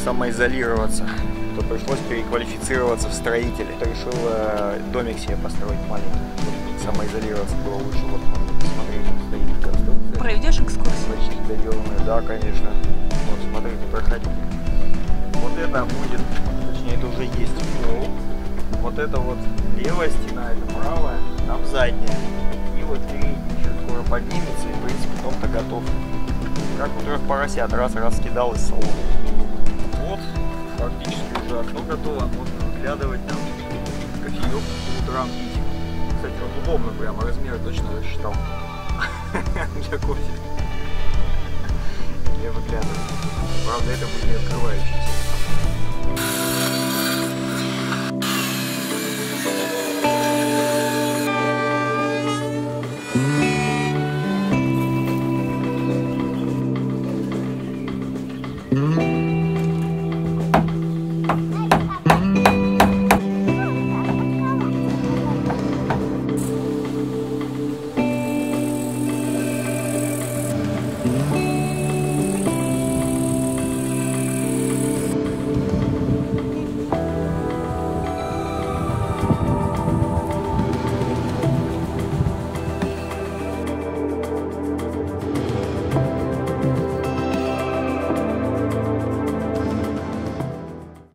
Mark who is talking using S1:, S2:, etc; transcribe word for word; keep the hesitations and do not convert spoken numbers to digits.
S1: самоизолироваться, то пришлось переквалифицироваться в строителя. Решил э, домик себе построить маленький, самоизолироваться было лучше. Вот смотрите, стоит конструкция.
S2: Проведешь экскурсию?
S1: Почти доделанная, да, конечно. Вот смотрите, проходите. Вот это будет, точнее это уже есть пол. Вот это вот левая стена, это правая, там задняя. И вот передняя еще скоро поднимется, и в принципе дом-то готов. Как у трех поросят, раз-раз кидал из салона. Вот, фактически уже окно готово, можно выглядывать там, кофеек по утрам пить. Кстати, вот удобно, прямо размер точно рассчитал для кофе. Я выглядываю. Правда, это будет не открывающийся.
S3: Mm-hmm.